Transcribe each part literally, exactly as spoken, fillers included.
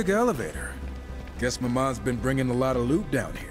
Big elevator. Guess my mom's been bringing a lot of loot down here.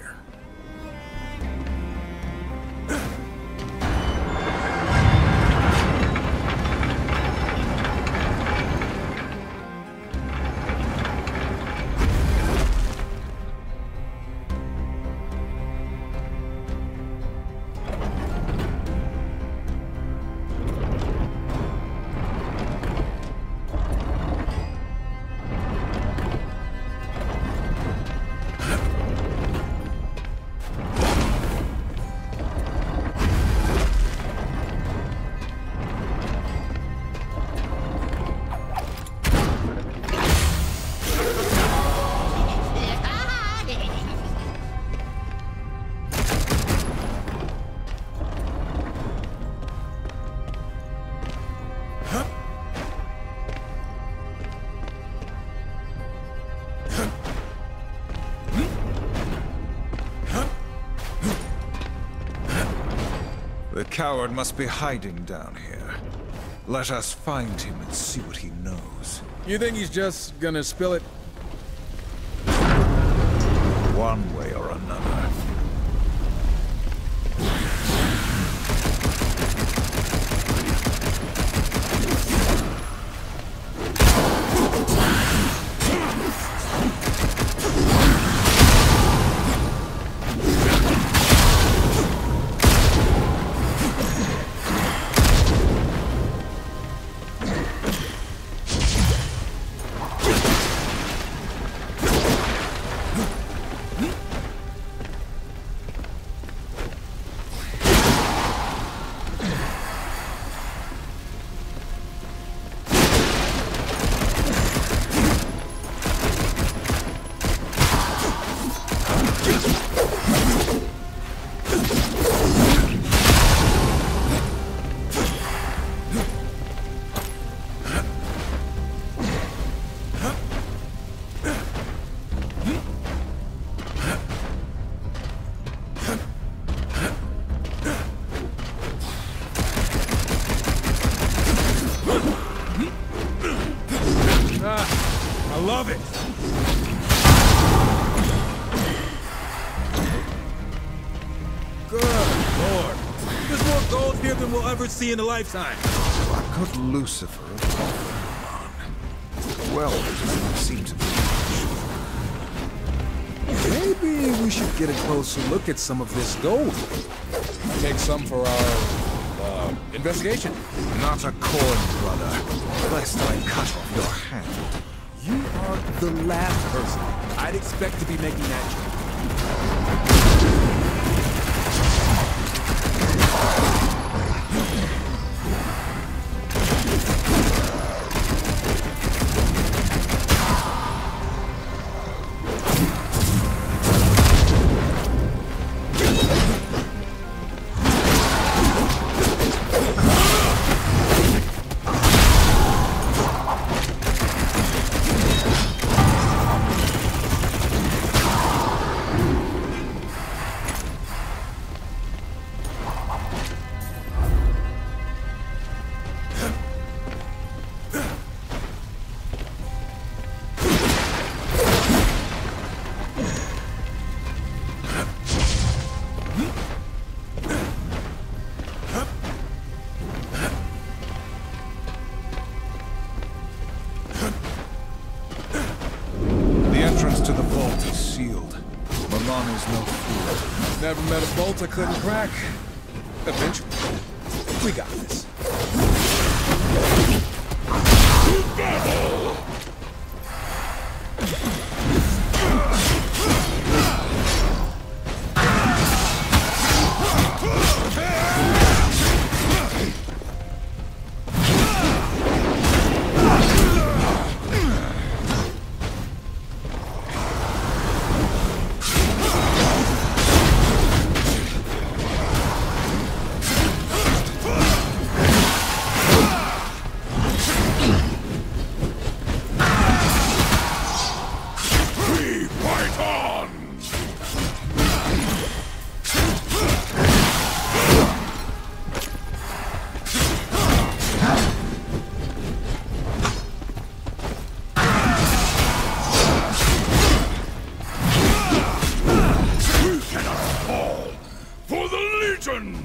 The coward must be hiding down here. Let us find him and see what he knows. You think he's just gonna spill it? One way or another. I love it! Good lord! There's more gold here than we'll ever see in a lifetime! What could Lucifer have offered? Well, it does not seem to be. Maybe we should get a closer look at some of this gold. Take some for our, uh, investigation. Not a coin, brother. Lest I cut off your hand. You are the last person I'd expect to be making that joke. To the vault is sealed. Milan is no fool. Never met a bolt I couldn't crack. Eventually. We got this. Legion!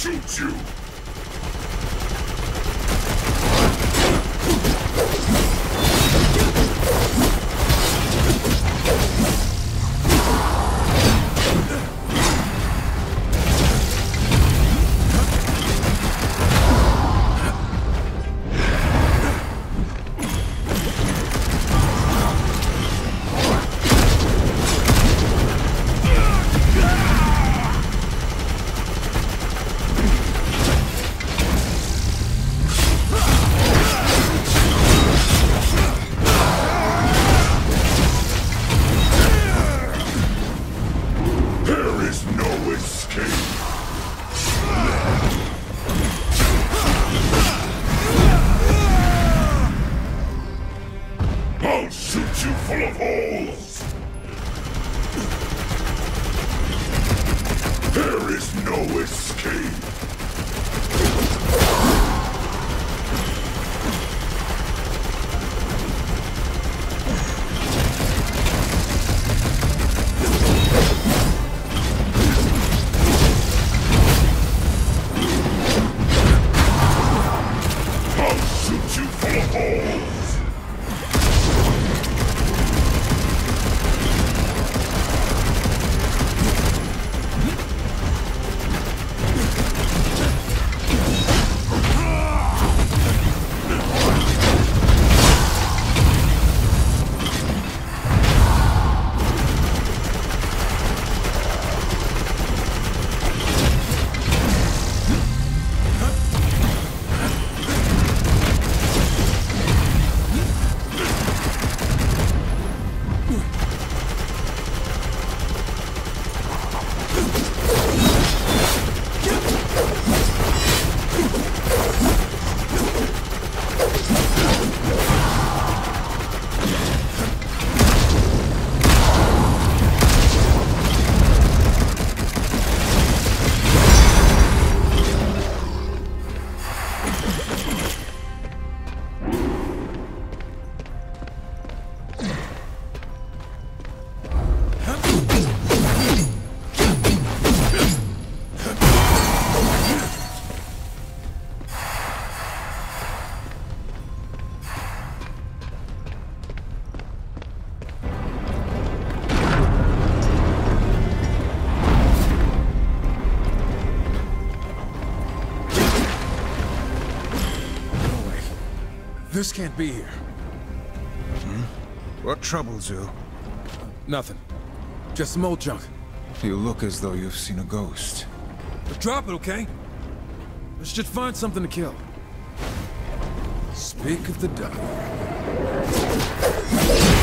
shoot you! I'll shoot you full of holes! There is no escape! I'll shoot you full of holes! This can't be here. Hmm? What troubles you? Nothing. Just some old junk. You look as though you've seen a ghost. But drop it, okay? I should find something to kill. Speak of the devil.